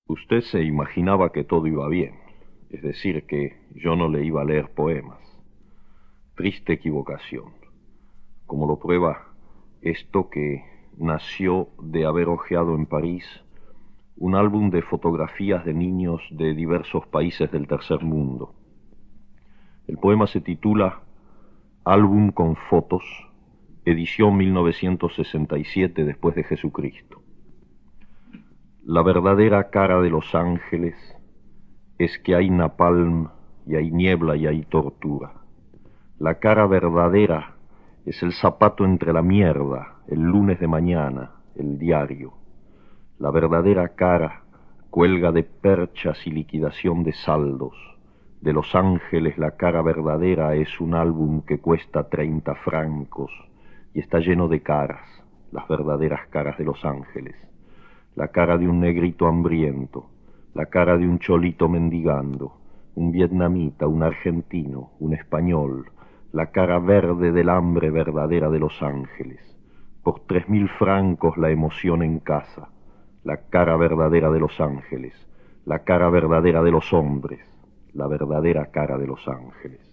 Usted se imaginaba que todo iba bien, es decir, que yo no le iba a leer poemas. Triste equivocación, como lo prueba esto que nació de haber hojeado en París un álbum de fotografías de niños de diversos países del tercer mundo. El poema se titula Álbum con fotos, edición 1967 después de Jesucristo. La verdadera cara de Los Ángeles es que hay napalm y hay niebla y hay tortura. La cara verdadera es el zapato entre la mierda, el lunes de mañana, el diario. La verdadera cara cuelga de perchas y liquidación de saldos. De Los Ángeles la cara verdadera es un álbum que cuesta 30 francos y está lleno de caras, las verdaderas caras de Los Ángeles. La cara de un negrito hambriento, la cara de un cholito mendigando, un vietnamita, un argentino, un español, la cara verde del hambre verdadera de Los Ángeles. Por 3000 francos la emoción en casa, la cara verdadera de Los Ángeles, la cara verdadera de los hombres, la verdadera cara de Los Ángeles.